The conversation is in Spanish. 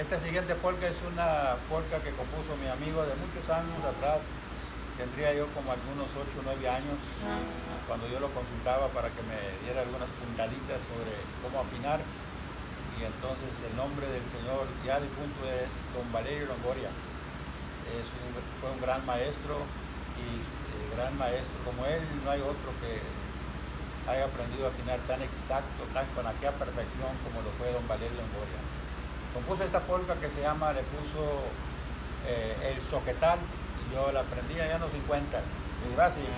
Esta siguiente polka es una polka que compuso mi amigo de muchos años atrás. Tendría yo como algunos 8 o 9 años, cuando yo lo consultaba para que me diera algunas puntaditas sobre cómo afinar. Y entonces el nombre del señor ya difunto es Don Valerio Longoria. Fue un gran maestro, y gran maestro como él no hay otro que haya aprendido a afinar tan exacto, con aquella perfección como lo fue Don Valerio Longoria. Compuso esta polka que se llama, le puso el soquetal, y yo la aprendí allá en los 50. Y va así.